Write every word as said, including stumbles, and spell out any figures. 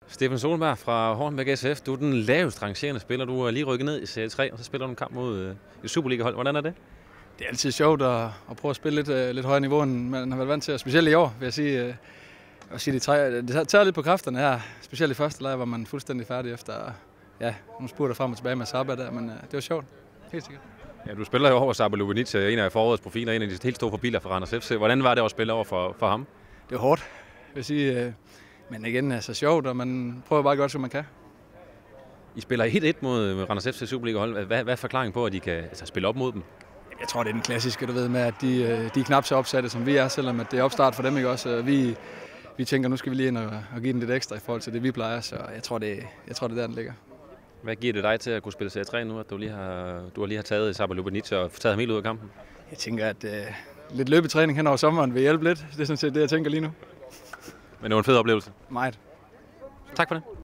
Stefan Solberg fra Hornbæk S F. Du er den lavest rangerende spiller. Du er lige rykket ned i serie tre, og så spiller du en kamp mod øh, et Superliga-hold. Hvordan er det? Det er altid sjovt at, at prøve at spille lidt, uh, lidt højere niveau, end man har været vant til. Og specielt i år, vil jeg sige. Uh, jeg vil sige de tre, det tager lidt på kræfterne her. Specielt i første leg, hvor man fuldstændig færdig efter ja, nogle spurter frem og tilbage med Saba der. Men uh, det var sjovt. Helt sikkert. Ja, du spiller jo over Saba Lubenic, en af forårets profiler, en af de helt store profiler for Randers F C. Hvordan var det at spille over for, for ham? Det var hårdt, vil jeg sige. Uh, men igen er så sjovt, og man prøver bare godt, som man kan. I spiller et et mod Randers F C Superliga-hold. Hvad, hvad er forklaringen på, at I kan altså, spille op mod dem? Jeg tror, det er den klassiske, du ved, med at de, de er knap så opsatte, som vi er, selvom det er opstart for dem, ikke også? Vi, vi tænker, nu skal vi lige ind og, og give den lidt ekstra i forhold til det, vi plejer, så jeg tror, det, jeg tror, det er der, den ligger. Hvad giver det dig til at kunne spille serie tre nu, at du lige har, du har lige har taget Saba Lubenic og taget ham helt ud af kampen? Jeg tænker, at uh, lidt løbetræning hen over sommeren vil hjælpe lidt. Det er sådan set det, jeg tænker lige nu. Men det var en fed oplevelse. Meget. Tak for det.